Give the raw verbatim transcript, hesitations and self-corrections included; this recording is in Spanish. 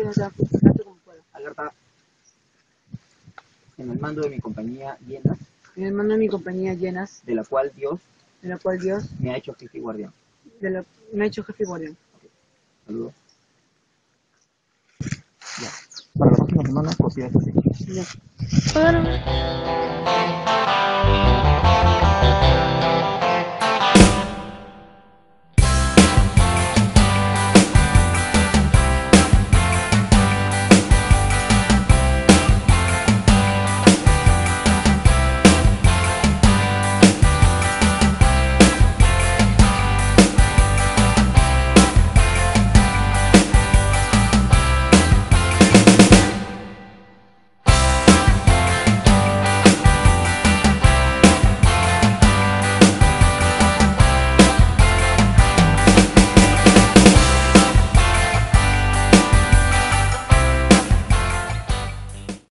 no te apures, tanto como puedas. Alerta. En el mando de mi compañía llenas, En el mando de mi compañía llenas, de la cual Dios de la cual Dios me ha hecho jefe y guardián. de la, me ha hecho jefe y guardián. Saludos. Ya. Para la próxima semana, copias así. Ya.